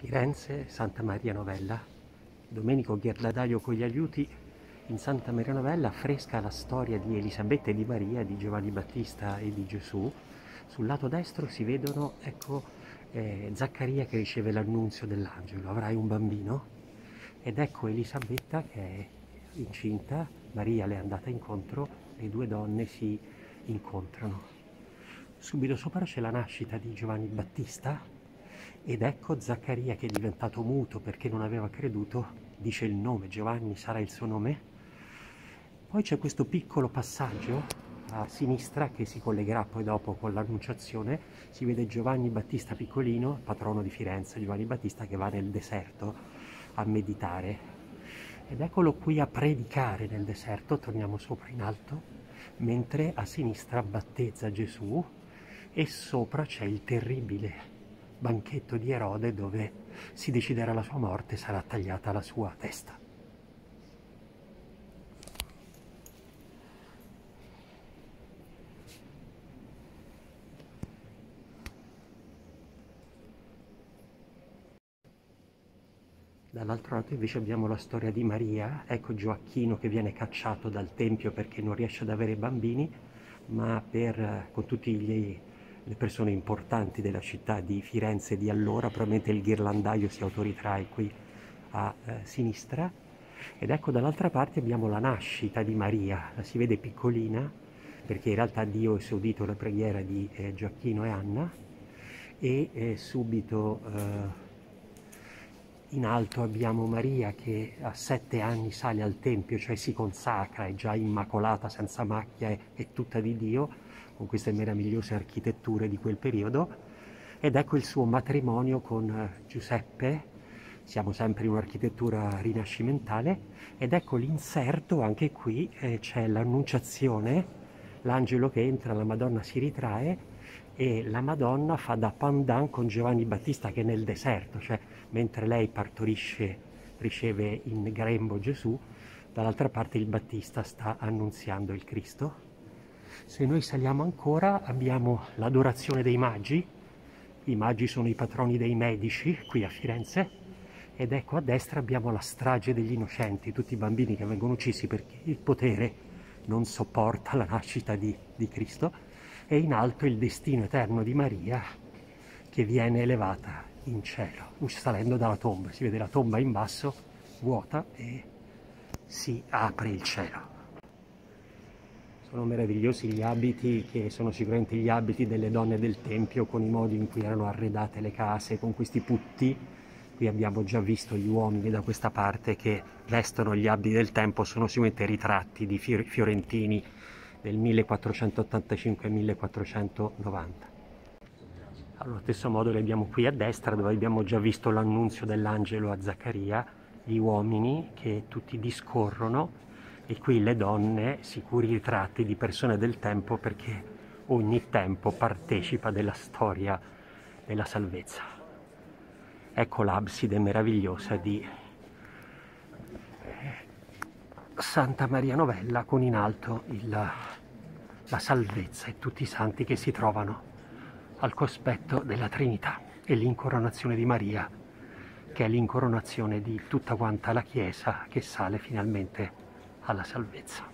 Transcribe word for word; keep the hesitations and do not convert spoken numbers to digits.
Firenze, Santa Maria Novella. Domenico Ghirlandaio con gli aiuti in Santa Maria Novella affresca la storia di Elisabetta e di Maria, di Giovanni Battista e di Gesù. Sul lato destro si vedono, ecco, eh, Zaccaria che riceve l'annunzio dell'angelo: avrai un bambino. Ed ecco Elisabetta che è incinta, Maria le è andata incontro, le due donne si incontrano. Subito sopra c'è la nascita di Giovanni Battista ed ecco Zaccaria che è diventato muto perché non aveva creduto, dice il nome, Giovanni sarà il suo nome. Poi c'è questo piccolo passaggio a sinistra che si collegherà poi dopo con l'Annunciazione, si vede Giovanni Battista piccolino, patrono di Firenze, Giovanni Battista, che va nel deserto a meditare. Ed eccolo qui a predicare nel deserto, torniamo sopra in alto, mentre a sinistra battezza Gesù e sopra c'è il terribile banchetto di Erode dove si deciderà la sua morte, sarà tagliata la sua testa. Dall'altro lato invece abbiamo la storia di Maria, ecco Gioacchino che viene cacciato dal Tempio perché non riesce ad avere bambini, ma per, con tutti gli, le persone importanti della città di Firenze di allora, probabilmente il ghirlandaio si autoritrae qui a eh, sinistra, ed ecco dall'altra parte abbiamo la nascita di Maria, la si vede piccolina perché in realtà Dio ha esaudito la preghiera di eh, Gioacchino e Anna, e eh, subito eh, in alto abbiamo Maria che a sette anni sale al Tempio, cioè si consacra, è già immacolata, senza macchia, è, è tutta di Dio, con queste meravigliose architetture di quel periodo. Ed ecco il suo matrimonio con Giuseppe, siamo sempre in un'architettura rinascimentale, ed ecco l'inserto, anche qui eh, c'è l'Annunciazione, l'angelo che entra, la Madonna si ritrae, e la Madonna fa da pandan con Giovanni Battista che è nel deserto, cioè mentre lei partorisce, riceve in grembo Gesù, dall'altra parte il Battista sta annunziando il Cristo. Se noi saliamo ancora abbiamo l'adorazione dei magi, i magi sono i patroni dei medici qui a Firenze, ed ecco a destra abbiamo la strage degli innocenti, tutti i bambini che vengono uccisi perché il potere non sopporta la nascita di, di Cristo, e in alto il destino eterno di Maria che viene elevata in cielo, salendo dalla tomba. Si vede la tomba in basso, vuota, e si apre il cielo. Sono meravigliosi gli abiti, che sono sicuramente gli abiti delle donne del Tempio, con i modi in cui erano arredate le case, con questi putti. Qui abbiamo già visto gli uomini da questa parte che vestono gli abiti del tempo, sono sicuramente ritratti di fiorentini del millequattrocentottantacinque millequattrocentonovanta. Allo stesso modo li abbiamo qui a destra, dove abbiamo già visto l'annunzio dell'angelo a Zaccaria, gli uomini che tutti discorrono, e qui le donne, sicuri ritratti di persone del tempo, perché ogni tempo partecipa della storia della salvezza. Ecco l'abside meravigliosa di Santa Maria Novella, con in alto il, la salvezza e tutti i santi che si trovano al cospetto della Trinità, e l'incoronazione di Maria, che è l'incoronazione di tutta quanta la Chiesa che sale finalmente alla salvezza.